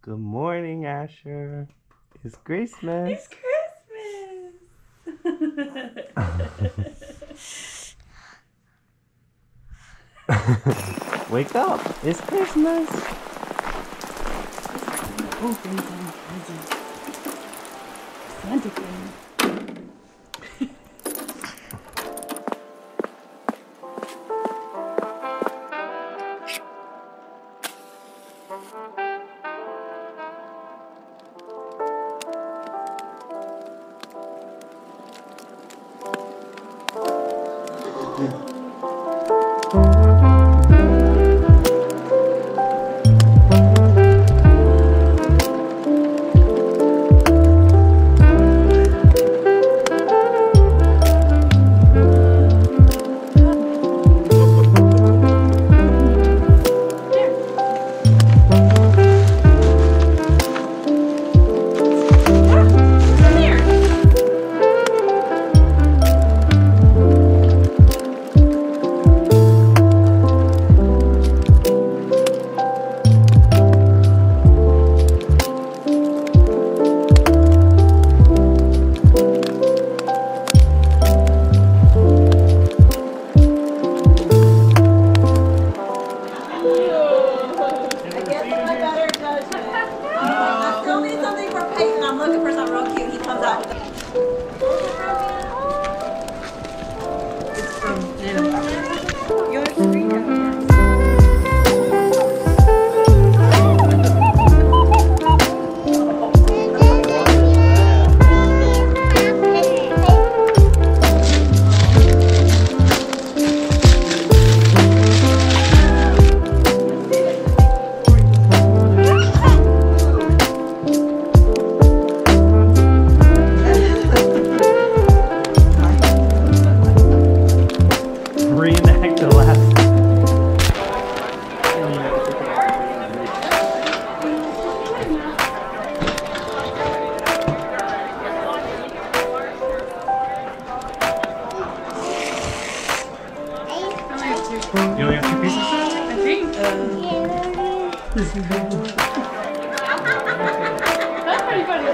Good morning, Asher. It's Christmas. It's Christmas. Wake up. It's Christmas. Oh, Santa came. I'm looking for something real cute. He comes out with It's from Your screen. Reenact the last. You only have 2 pieces? I think. That's pretty funny.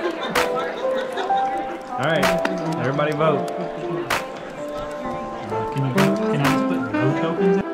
Alright, everybody vote. Can I just put no tokens in?